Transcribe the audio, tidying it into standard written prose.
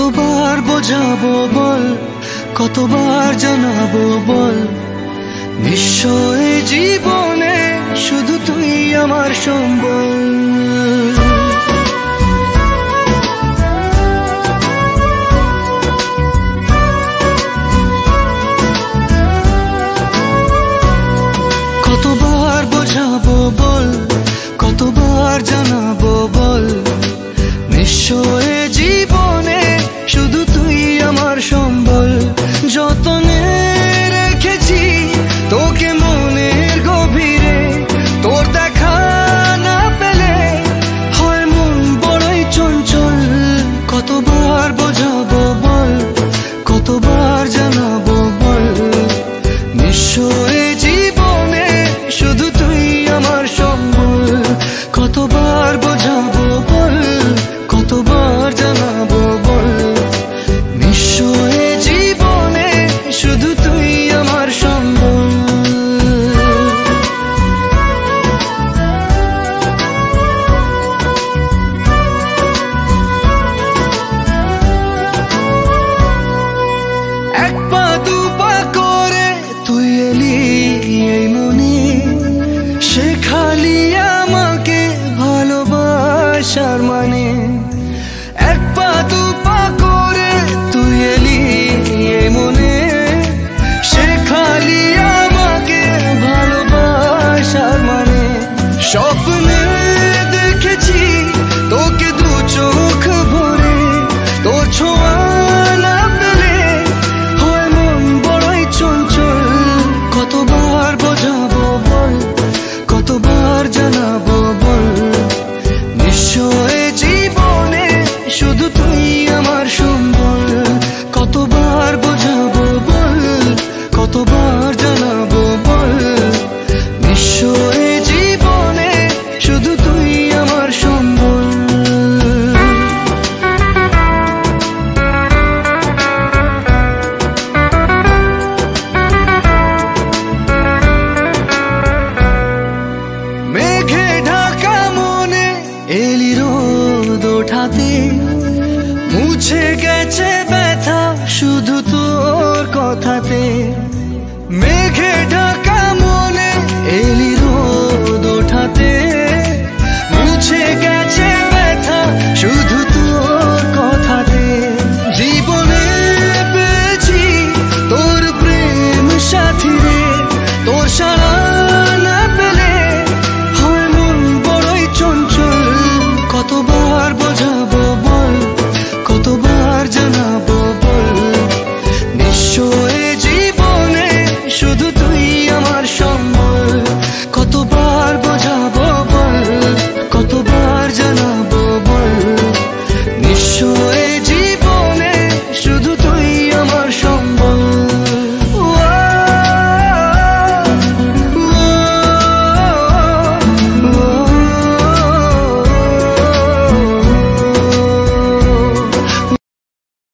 কতবার বোঝাবো বল, কতবার জানাবো বল, নিশ্চয় জীবনে শুধু তুই আমার সম্বল। কতবার বোঝাবো বল, কতবার জানাবো বল, নিশ্চয় জীবনে শুধু তুই আমার সম্বল। যতনে রেখেছি তোকে মনের গভীরে, তোর দেখা না পেলে হয় মন বড়ই চঞ্চল। কতবার বোঝাবো বল, কতবার জানাবো বল, নিশ্চয় জীবনে শুধু তুই আমার সম্বল। কতবার বোঝাবো বল, কতবার জানাবো বল, নিশ্চয় জীবনে শুধু তুই আমার সম্বল। এক পা দু পা করে তুই এলি এই মনে, শেখালি আমাকে ভালোবাসার মানে। এক পা দু পা করে তুই এলি এই মনে, শেখালি আমাকে ভালোবাসার মানে। স্বপ্নে দেখেছি তোকে দু চোখ ভরে, তোর ছোঁয়া না পেলে হয় মন বড়ই চঞ্চল। কতবার বোঝাবো বল, কতবার জানাবো বল, নিশ্চয় জীবনে শুধু তুই আমার সম্বল। কতবার বোঝাবো বল, কতবার জানাবো বল, নিশ্চয় জীবনে শুধু তুই আমার সম্বল। মেঘে ঢাকা মনে এলি রোদ ওঠাতে, মুছে গেছে ব্যথা শুধু তোর কথাতে।